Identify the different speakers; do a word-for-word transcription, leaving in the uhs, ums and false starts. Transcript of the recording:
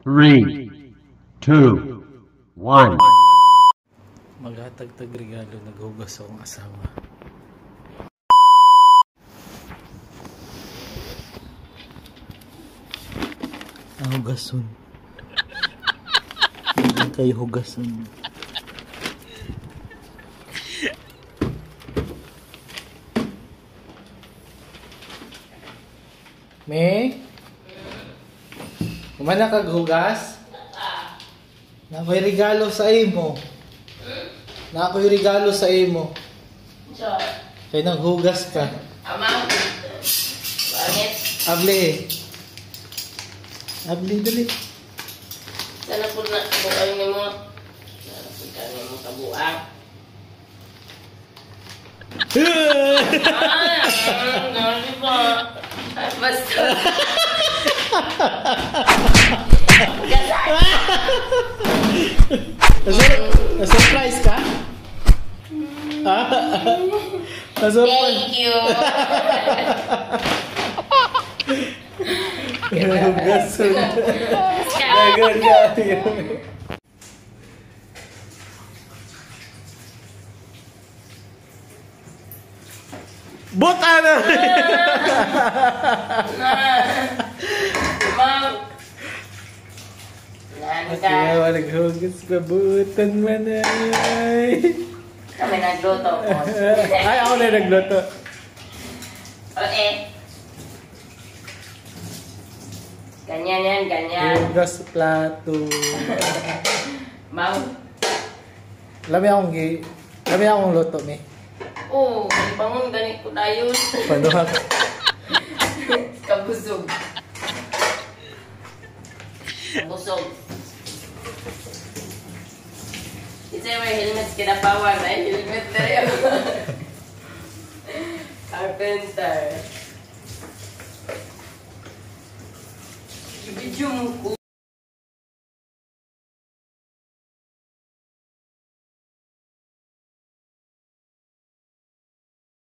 Speaker 1: three, two, one.
Speaker 2: Maghatag-tag regalo, naghugas akong asawa. Ang hugason. Hindi kayo hugason. May? Kumana kag hugas? Na ako'y regalo sa imo. Na ako'y regalo sa imo.
Speaker 3: Sure.
Speaker 2: Kaya naghugas ka.
Speaker 3: Amang. Bakit?
Speaker 2: Abli. Abli, dali.
Speaker 3: Sana po na kabuang ni mo. Sana po ka ni mo kabuang. Ah, gano'n po. Ay, basta.
Speaker 2: Na-surprise ka?
Speaker 3: Thank you.
Speaker 2: Hugason. Nagagayo. Buta na!
Speaker 3: Ma'am.
Speaker 2: Kaya wala naghugas pa, butan man ay.
Speaker 3: Kami nagluto po.
Speaker 2: Ay, ako na nagluto.
Speaker 3: Okay. Ganyan yan, ganyan.
Speaker 2: Hugas sa plato.
Speaker 3: Ma'am.
Speaker 2: Lami akong gi... Lami akong luto, me.
Speaker 3: Oo, oh, bangon ganit ko na yun.
Speaker 2: Panuhak.
Speaker 3: Kabusog. Kabusog. Isa yung may helmet kinapawan na helmet na rin. Carpenter. Ibidyo mo ko.